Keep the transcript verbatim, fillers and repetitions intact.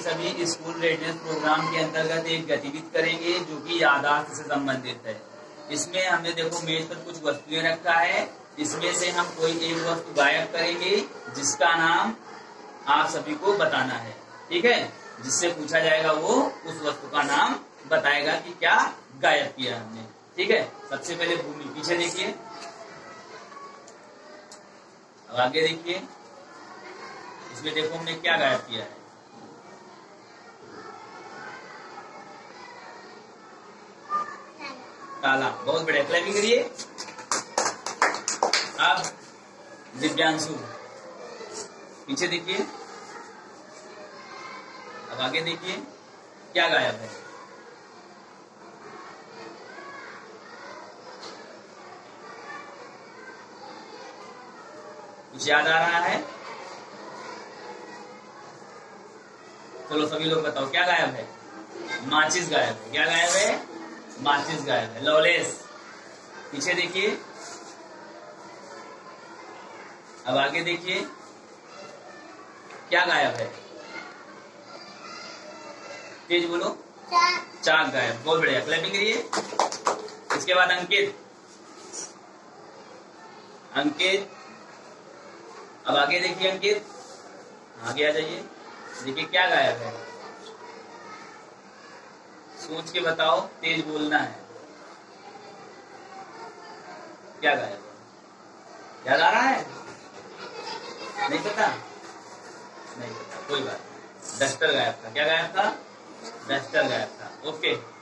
सभी school readiness programme के अंतर्गत एक गतिविधि करेंगे जो कि यादाश्त से संबंधित है। इसमें हमने देखो मेज पर कुछ वस्तुएं रखा है, इसमें से हम कोई एक वस्तु गायब करेंगे जिसका नाम आप सभी को बताना है। ठीक है, जिससे पूछा जाएगा वो उस वस्तु का नाम बताएगा कि क्या गायब किया हमने। ठीक है, सबसे पहले भूमि, पीछे देखिए, अब आगे देखिए, इसमें देखो हमने क्या गायब किया है। ताला, बहुत बढ़िया, क्लैपिंग करिए। अब दिव्यांशु, पीछे देखिए, अब आगे देखिए, क्या गायब है। कुछ याद आ रहा है? चलो सभी लोग बताओ क्या गायब है। माचिस गायब है। क्या गायब है? माचिस गायब है। लॉलेस, पीछे देखिए, अब आगे देखिए, क्या गायब है? तेज बोलो। चाक गायब, बहुत बढ़िया, क्लैपिंग करिए। इसके बाद अंकित, अंकित, अब आगे देखिए अंकित, आगे आ जाइए, देखिए क्या गायब है। सोच के बताओ, तेज बोलना है। क्या गायब है? याद आ रहा है? नहीं पता? नहीं पता, कोई बात नहीं। डस्टर गायब था। क्या गायब था? डस्टर गायब था। ओके।